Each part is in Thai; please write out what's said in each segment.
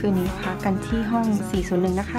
คืนนี้พักกันที่ห้อง 401 นะคะ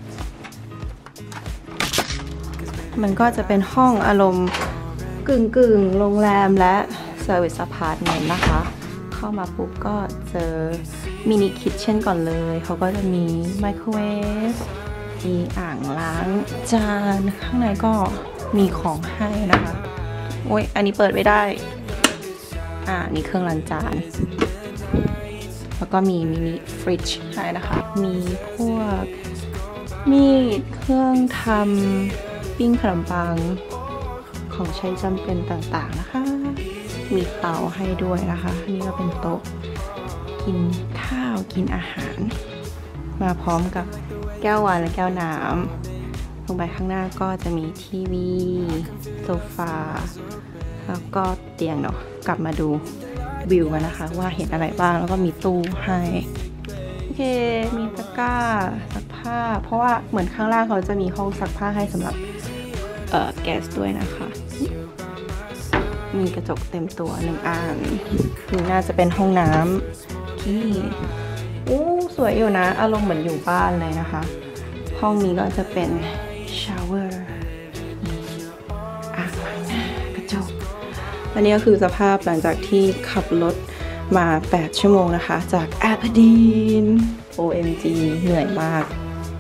มันก็จะเป็นห้องอารมณ์กึ่งโรงแรมและ Service Apartment นะคะ เข้ามาปุ๊บก็เจอมินิคิทเช่นก่อนเลยเขาก็จะมีไมโครเวฟมีอ่างล้างจานข้างในก็มีของให้นะคะโอ้ยอันนี้เปิดไม่ได้นี่เครื่องล้างจานแล้วก็มีมินิฟริจให้นะคะมีพวกมีดเครื่องทำปิ้งขนมปังของใช้จำเป็นต่างๆนะคะมีเตาให้ด้วยนะคะนี่ก็เป็นโต๊ะกินข้าวกินอาหารมาพร้อมกับแก้ววายและแก้วน้ำลงไปข้างหน้าก็จะมีทีวีโซฟาแล้วก็เตียงเนาะกลับมาดูวิวกันนะคะว่าเห็นอะไรบ้างแล้วก็มีตู้ให้โอเคมีตะกร้าซักผ้าเพราะว่าเหมือนข้างล่างเขาจะมีห้องซักผ้าให้สำหรับแก๊สด้วยนะคะมีกระจกเต็มตัว1อันนี่น่าจะเป็นห้องน้ำที่สวยอยู่นะอารมณ์เหมือนอยู่บ้านเลยนะคะห้องนี้ก็จะเป็นชาวเวอร์อ่างล้างหน้ากระจกอันนี้ก็คือสภาพหลังจากที่ขับรถมา8 ชั่วโมงนะคะจากแอร์พาดีน OMG เหนื่อยมาก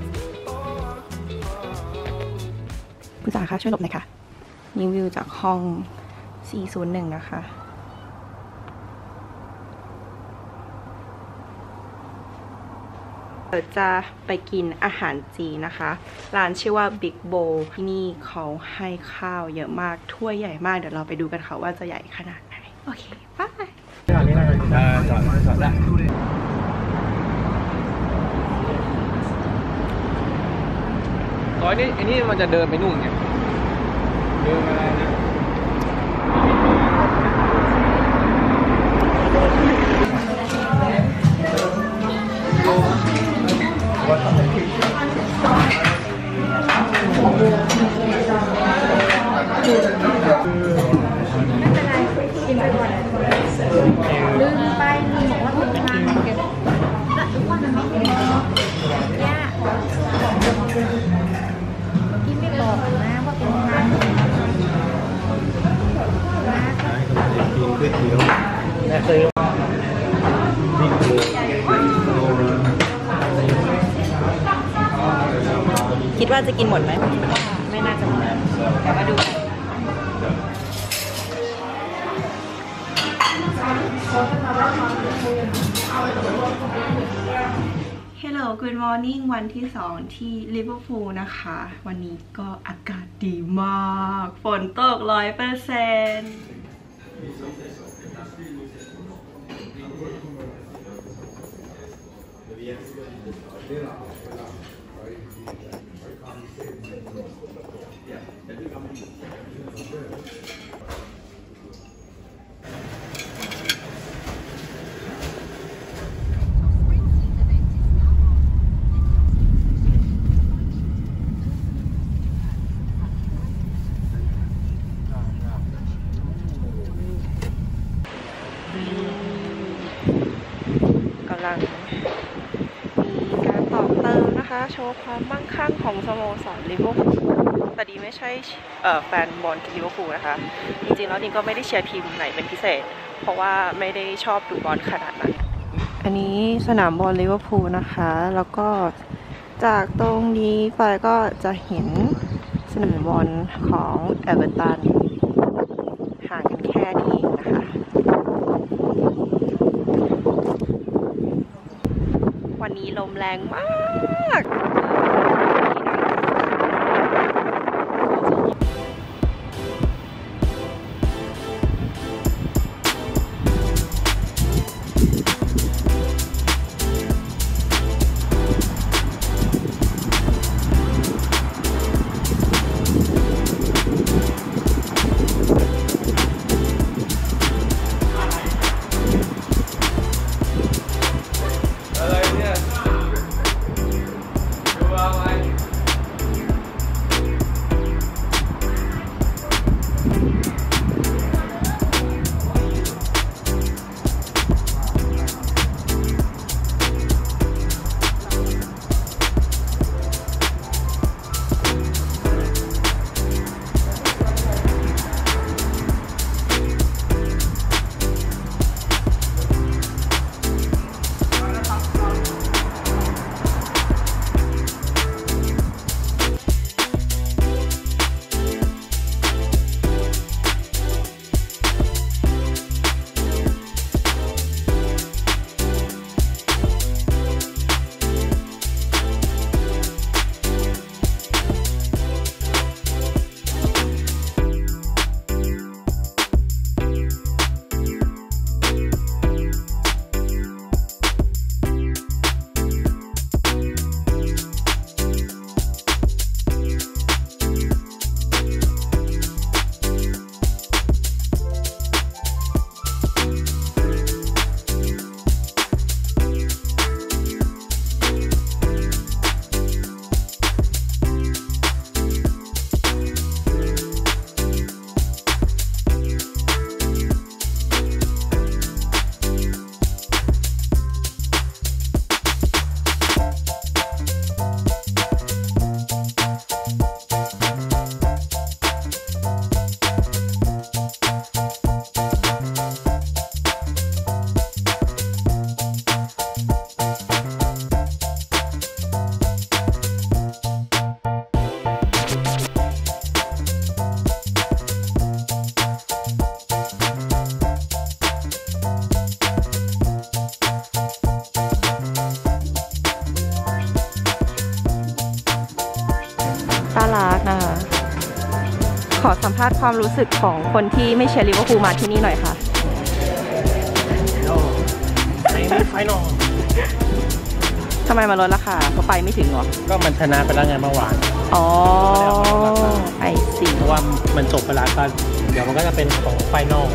คุณจ๋าคะช่วยหลบหน่อยค่ะนี่วิวจากห้อง 401 นะคะเดี๋ยวจะไปกินอาหารจีนนะคะร้านชื่อว่า Big Bowl ที่นี่เขาให้ข้าวเยอะมากถ้วยใหญ่มากเดี๋ยวเราไปดูกันค่ะว่าจะใหญ่ขนาดไหนโอเคไปจอดได้ตอนนี้ไอ้นี่มันจะเดินไปนู่นไงเดินอะไรนะลืมไปลืมบอกว่าเป็นทางเก็บแต่ทุกวันมันไม่เห็นย่าที่ไม่บอกนะว่าเป็นทางกินก๋วยเตี๋ยวและเคยคิดว่าจะกินหมดไหมไม่น่าจะหมดเดี๋ยวมาดูกันHello Good Morning วันที่2ที่ลิเวอร์พูลนะคะวันนี้ก็อากาศดีมากฝนตก 100% กำลังมีการต่อเติมนะคะโชว์ความมั่งคั่งของสโมสรลิเวอร์พูลแต่ดีไม่ใช่แฟนบอลลิเวอร์พูลนะคะจริงๆแล้วดีก็ไม่ได้เชียร์ทีมไหนเป็นพิเศษเพราะว่าไม่ได้ชอบดูบอลขนาดนั้นอันนี้สนามบอลลิเวอร์พูลนะคะแล้วก็จากตรงนี้ไปก็จะเห็นสนามบอลของเอเวอร์ตันห่างกันแค่นี้เองนะคะวันนี้ลมแรงมากภาษณ์ความรู้สึกของคนที่ไม่เชียร์ลิเวอร์พูลมาที่นี่หน่อยค่ะไฟนอลทำไมมาลดราคาเขาไปไม่ถึงหรอก็มันชนะไปแล้วไงเมื่อวานอ๋อไอซีเพราะว่ามันจบเวลากันเดี๋ยวมันก็จะเป็นของไฟนอล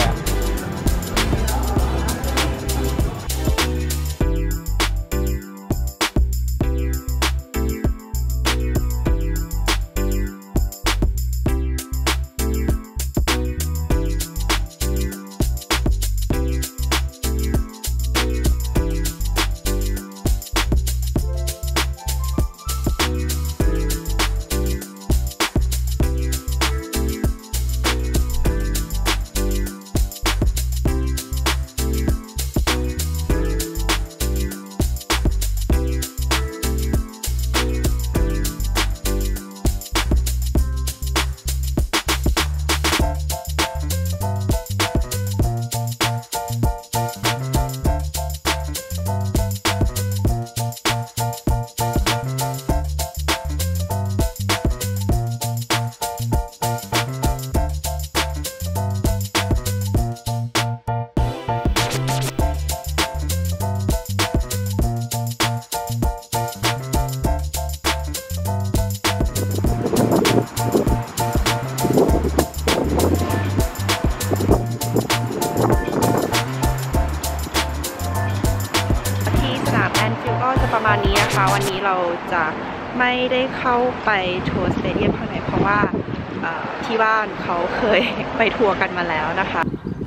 ประมาณนี้นะคะวันนี้เราจะไม่ได้เข้าไปทัวร์สเตเดียมข้างในเพราะว่าที่บ้านเขาเคยไปทัวร์กันมาแล้วนะคะ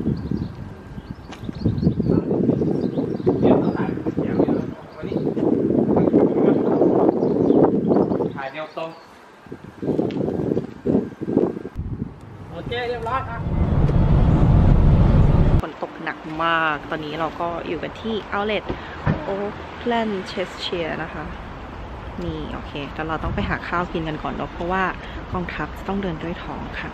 ถ่ายแนวตรงโอเคเรียบร้อยครับฝนตกหนักมากตอนนี้เราก็อยู่กันที่ Outlet Oakland Cheshire นะคะนี่โอเคแต่เราต้องไปหาข้าวกินกันก่อนเนาะเพราะว่ากองทัพต้องเดินด้วยท้องค่ะ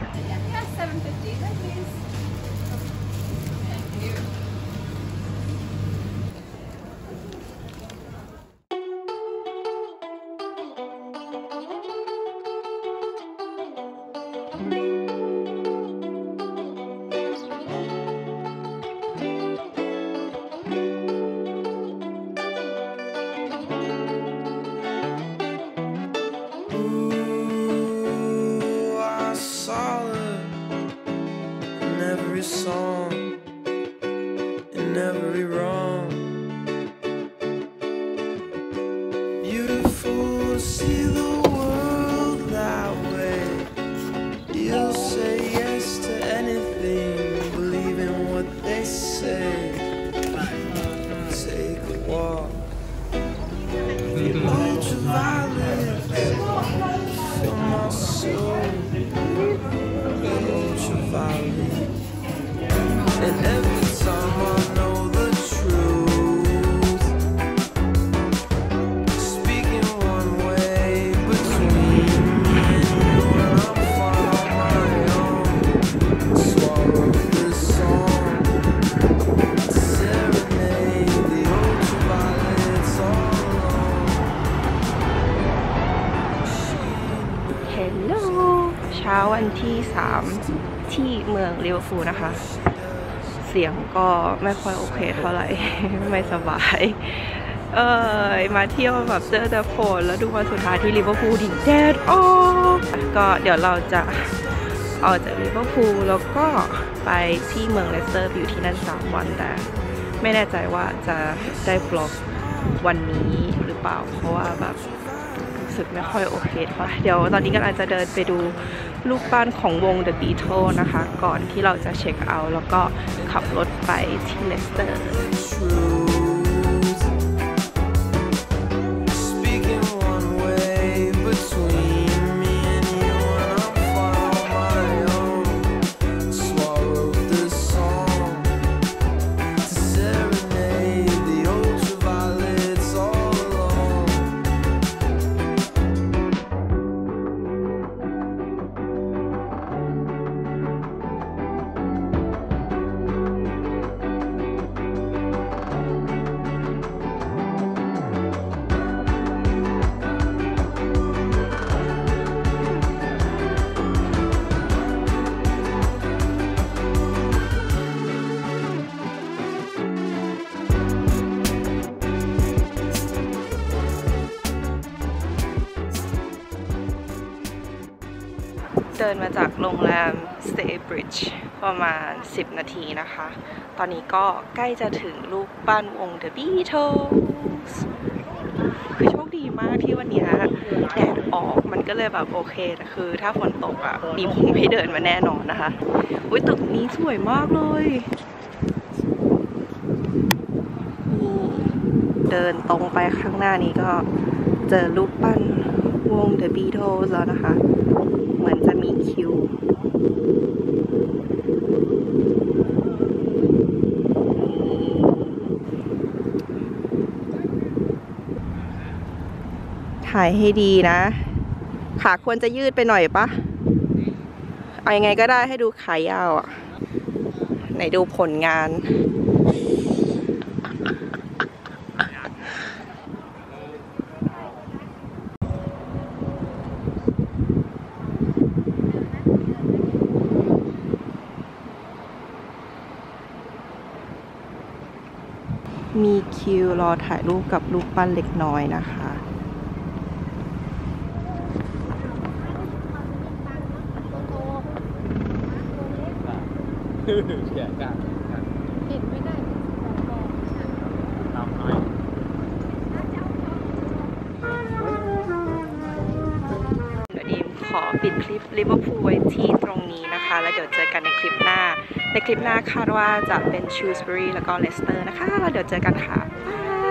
เช้าวันที่3ที่เมืองลิเวอร์พูลนะคะเสียงก็ไม่ค่อยโอเคเท่าไหร่ ไม่สบายมาเที่ยวแบบเจอแต่ฝนแล้วดูวันสุดท้ายที่ลิเวอร์พูลดิแดดออกก็เดี๋ยวเราจะออกจากลิเวอร์พูลแล้วก็ไปที่เมืองเลสเตอร์อยู่ที่นั่น3 วันแต่ไม่แน่ใจว่าจะได้บล็อกวันนี้หรือเปล่าเพราะว่าแบบรู้สึกไม่ค่อยโอเคเท่าไหร่เดี๋ยวตอนนี้ก็อาจจะเดินไปดูลูกบ้านของวง The Beatles นะคะก่อนที่เราจะเช็คเอาท์แล้วก็ขับรถไปที่เลสเตอร์ดินมาจากโรงแรม Staybridge ประมาณ10 นาทีนะคะ ตอนนี้ก็ใกล้จะถึงรูปปั้นวง The Beatles คือโชคดีมากที่วันนี้แดดออกมันก็เลยแบบโอเคแต่คือถ้าฝนตกปีคงไม่เดินมาแน่นอนนะคะอุ๊ยตึกนี้สวยมากเลยนี่เดินตรงไปข้างหน้านี้ก็เจอรูปปั้นวง The Beatles แล้วนะคะเหมือนจะมีคิวถ่ายให้ดีนะขาควรจะยืดไปหน่อยปะเอายังไงก็ได้ให้ดูขายาวอ่ะไหนดูผลงานมีคิวรอถ่ายรูปกับรูปปั้นเล็กน้อยนะคะเสียกันเห็นไม่ได้ตามน้อยเดี๋ยวดีมขอปิดคลิปลิเวอร์พูลไว้ที่ตรงนี้นะคะแล้วเดี๋ยวเจอกันในคลิปหน้าคาดว่าจะเป็นชูสเบอรี่แล้วก็เลสเตอร์นะคะแล้วเดี๋ยวเจอกันค่ะบาย